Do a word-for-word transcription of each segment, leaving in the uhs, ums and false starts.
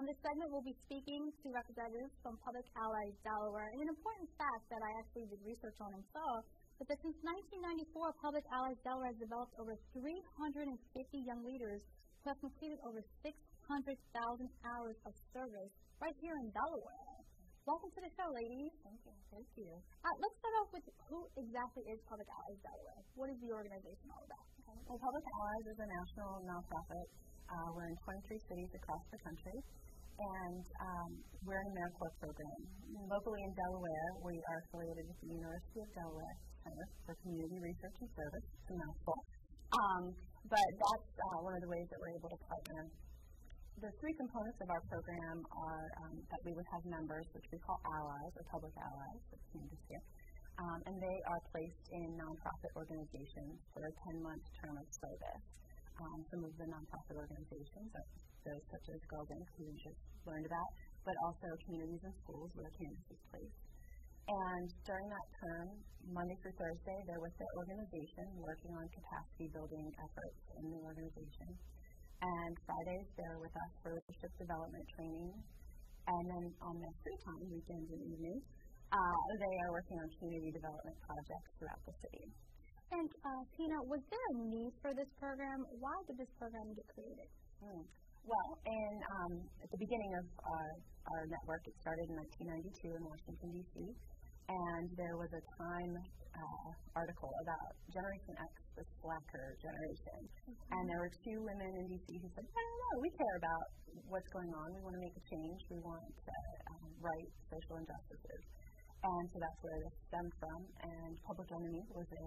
On this segment, we'll be speaking to representatives from Public Allies Delaware. And an important fact that I actually did research on and saw is that since nineteen ninety-four, Public Allies Delaware has developed over three hundred fifty young leaders who have completed over six hundred thousand hours of service right here in Delaware. Welcome to the show, ladies. Thank you. Thank you. Uh, let's start off with who exactly is Public Allies Delaware. What is the organization all about? Okay. Well, Public Allies is a national nonprofit. Uh, we're in twenty-three cities across the country, and um, we're an AmeriCorps program. Locally in Delaware, we are affiliated with the University of Delaware Center for Community Research and Service. It's a mouthful. Um, but that's uh, one of the ways that we're able to partner. The three components of our program are um, that we would have members, which we call allies or public allies, that's named here, um, and they are placed in nonprofit organizations for a ten-month term of service. Um, some of the nonprofit organizations are those such as Girls Inc, who we just learned about, but also communities and schools where Candace is placed. And during that term, Monday through Thursday, they're with their organization working on capacity building efforts in the organization. And Fridays, they're with us for leadership development training. And then on their free time, weekends and evenings, uh, they are working on community development projects throughout the city. And uh, Tina, was there a need for this program? Why did this program get created? Mm. Well, in, um, at the beginning of our, our network, it started in nineteen ninety-two in Washington, D C, and there was a Time uh, article about Generation X, the slacker generation. Mm-hmm. And there were two women in D C who said, I don't know, we care about what's going on. We want to make a change. We want to um, right social injustices. And so that's where this stemmed from. And Public Enemy was a,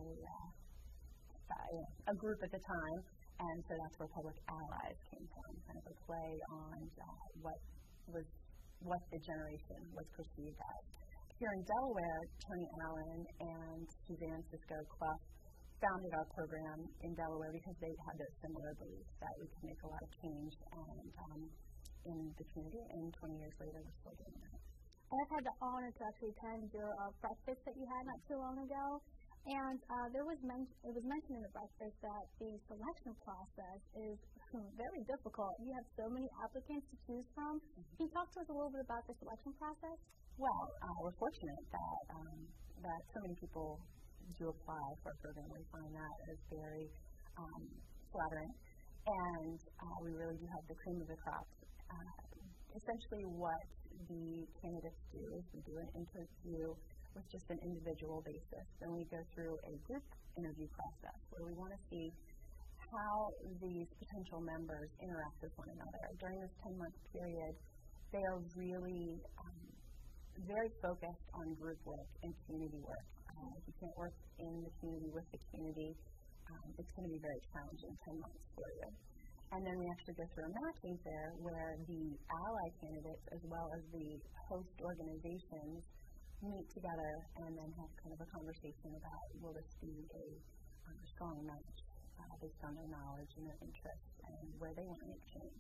uh, a group at the time. And so that's where Public Allies came from, kind of a play on uh, what was what the generation was perceived as. Here in Delaware, Tony Allen and Suzanne Cisco Clough founded our program in Delaware because they had those similar beliefs that we could make a lot of change and um, in the community. And twenty years later, we're still doing that. I've had the honor to actually attend your uh, breakfast that you had not too long ago. And uh, there was men- it was mentioned in the breakfast that the selection process is very difficult. You have so many applicants to choose from. Mm-hmm. Can you talk to us a little bit about the selection process? Well, uh, we're fortunate that um, that so many people do apply for our program. We find that as very um, flattering, and uh, we really do have the cream of the crop. Uh, essentially, what the candidates do is we do an interview with just an individual basis. Then we go through a group interview process where we want to see how these potential members interact with one another. During this ten-month period, they are really um, very focused on group work and community work. Uh, if you can't work in the community with the community, um, it's going to be very challenging ten months for you. And then we actually go through a matching fair where the ally candidates as well as the host organizations meet together and then have kind of a conversation about will this be a um, strong match uh, based on their knowledge and their interests and where they want to make change.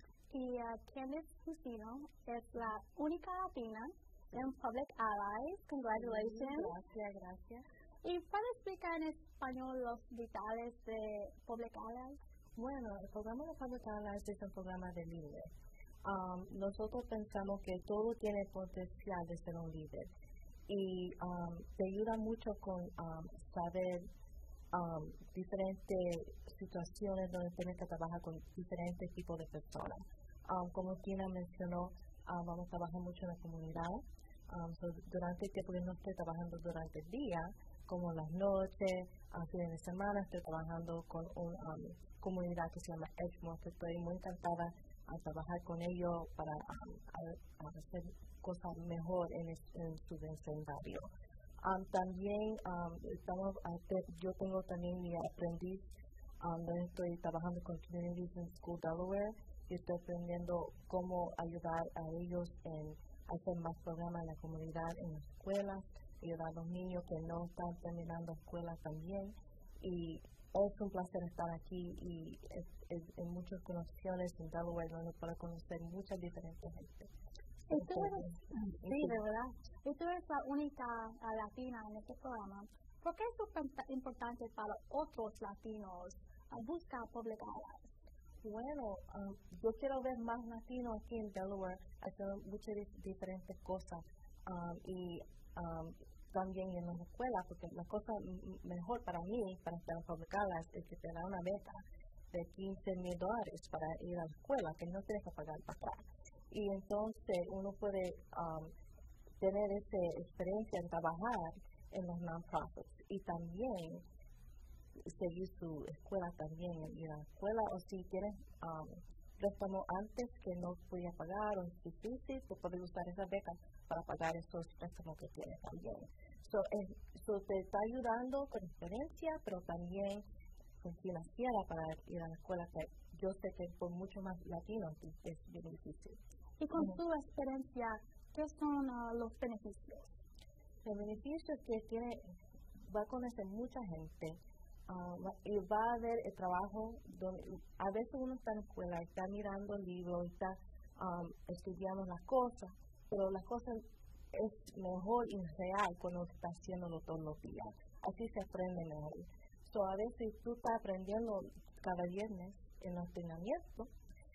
Y uh, Candace Jusino es la única latina en Public Allies. Congratulations. Gracias, gracias. ¿Y puede explicar en español los detalles de Public Allies? Bueno, el programa de Public Allies es un programa de líder. Um, nosotros pensamos que todo tiene potencial de ser un líder y um, te ayuda mucho con um, saber um, diferentes situaciones donde tienes que trabajar con diferentes tipos de personas. Um, como Tina mencionó, um, vamos a trabajar mucho en la comunidad. Um, so durante el tiempo que no estoy trabajando durante el día, como las noches, a fines de semana, estoy trabajando con una um, comunidad que se llama Edgemont. Estoy muy encantada a trabajar con ellos para um, a, a hacer cosas mejor en, es, en su vecindario. Um, también um, estamos, yo tengo también mi aprendiz um, donde estoy trabajando con Communities in School Delaware y estoy aprendiendo cómo ayudar a ellos en hacer más programas en la comunidad, en las escuelas, ayudar a los niños que no están terminando escuelas también. Y es un placer estar aquí y es, es, en muchas conexiones en Delaware donde puedo conocer muchas diferentes gente. Y tú eres, sí, de verdad. Y tú eres la única uh, latina en este programa. ¿Por qué es súper importante para otros latinos uh, buscar Public Allies? Bueno, um, yo quiero ver más latinos aquí en Delaware haciendo muchas diferentes cosas um, y um, también en las escuelas, porque la cosa mejor para mí, para estar en Public Allies, es que te da una beca de quince mil dólares para ir a la escuela, que no tienes que pagar para atrás. Y entonces uno puede um, tener esa experiencia en trabajar en los non-profits y también seguir su escuela también, ir a la escuela, o si tienes um, préstamo antes que no podía pagar o es difícil, pues puedes usar esa beca para pagar esos préstamos que tienes también. So, eh, so te está ayudando con experiencia, pero también con financiera para ir a la escuela, que yo sé que por mucho más latinos es bien difícil. Y con uh-huh. su experiencia, ¿qué son uh, los beneficios? Los beneficios que tiene, va a conocer mucha gente. Uh, y va a haber el trabajo donde a veces uno está en la escuela, está mirando libros, está um, estudiando las cosas, pero las cosas es mejor y real cuando está haciéndolo todos los días. Así se aprende mejor. So, a veces tú estás aprendiendo cada viernes en los entrenamientos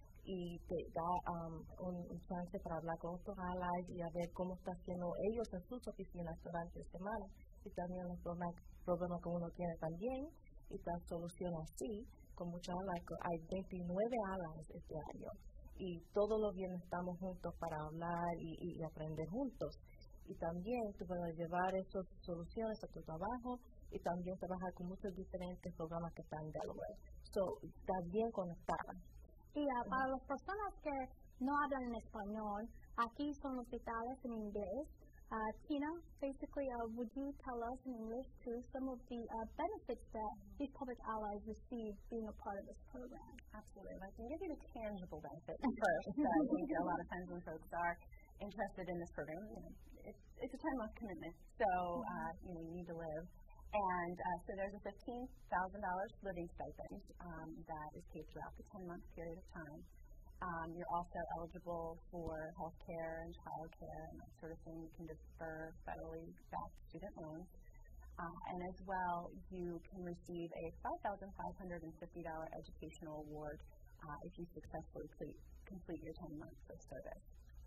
y te da um, un, un chance para hablar con otros allies y a ver cómo está haciendo ellos en sus oficinas durante la semana y también los problemas, problemas que uno tiene también y tal solución así con muchos allies. Hay veintinueve allies este año y todos los viernes estamos juntos para hablar y, y, y aprender juntos y también tú puedes llevar esas soluciones a tu trabajo y también trabajar con muchos diferentes programas que están en Delaware. So, está bien conectada. Y uh, para las personas que no hablan en español, aquí son los hospitales en inglés. Uh, Tina, basically, uh, would you tell us in English too some of the uh, benefits that these public allies receive being a part of this program? Absolutely. I can give you the tangible benefits first. uh, I think a lot of times when folks are interested in this program, you know, it's, it's a ten-month commitment, so uh, you know you need to live. And uh, so there's a fifteen thousand dollars living stipend um, that is paid throughout the ten-month period of time. Um, you're also eligible for health care and child care and that sort of thing. You can defer federally backed student loans. Uh, and as well, you can receive a five thousand five hundred fifty dollars educational award uh, if you successfully complete, complete your ten months of service.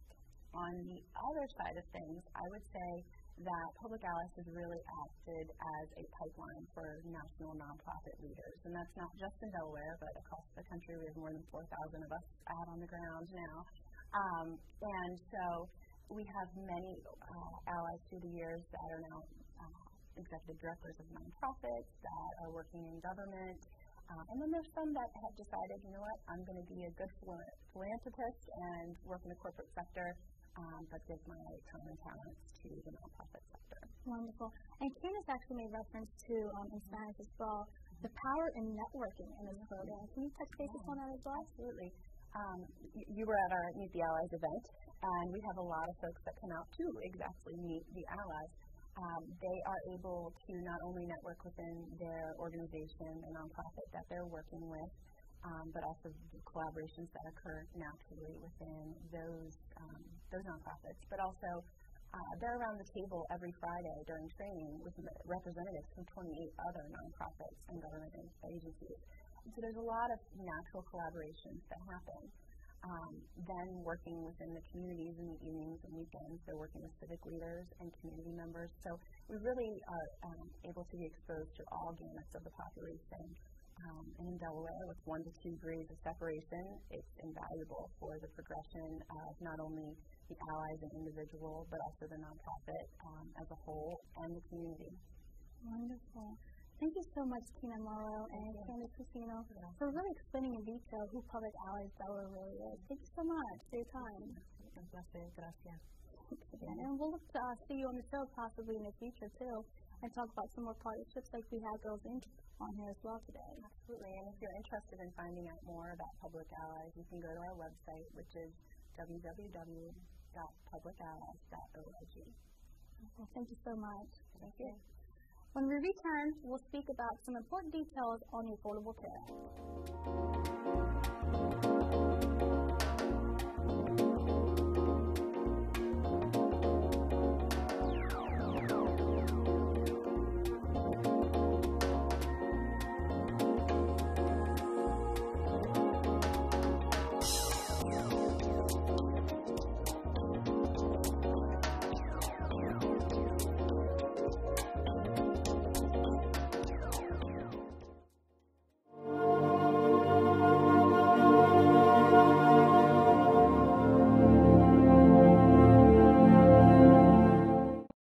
On the other side of things, I would say that Public Allies has really acted as a pipeline for national nonprofit leaders. And that's not just in Delaware, but across the country. We have more than four thousand of us out on the ground now. Um, and so we have many uh, allies through the years that are now uh, executive directors of nonprofits, that are working in government. Uh, and then there's some that have decided, you know what, I'm going to be a good philanthropist and work in the corporate sector. Um, but give my time and talents to the nonprofit sector. Wonderful. And Candace actually made reference to, um, in Spanish as well, the power in networking in this program. Can you touch base on that as well? Absolutely. Um, y- you were at our Meet the Allies event, and we have a lot of folks that come out to exactly meet the allies. Um, they are able to not only network within their organization, the nonprofit that they're working with, Um, but also the collaborations that occur naturally within those um, those nonprofits. But also, uh, they're around the table every Friday during training with representatives from twenty-eight other nonprofits and government agencies. And so there's a lot of natural collaborations that happen. Um, then working within the communities in the evenings and weekends, they're working with civic leaders and community members. So we really are um, able to be exposed to all gamuts of the population. Um, and in Delaware, with one to two degrees of separation, it's invaluable for the progression of not only the allies and individual, but also the nonprofit um, as a whole and the community. Wonderful. Thank you so much, Tina Morrow and Candace Casino, yeah. for really explaining in detail who Public Allies Delaware really is. Thank you so much for your time. Gracias. Gracias. Yeah, and we'll look to uh, see you on the show possibly in the future, too, and talk about some more partnerships like we had Girls Inc on here as well today. Absolutely, and if you're interested in finding out more about Public Allies, you can go to our website, which is w w w dot public allies dot org. Well, thank you so much. Thank you. When we return, we'll speak about some important details on the Affordable Care Act. Bye.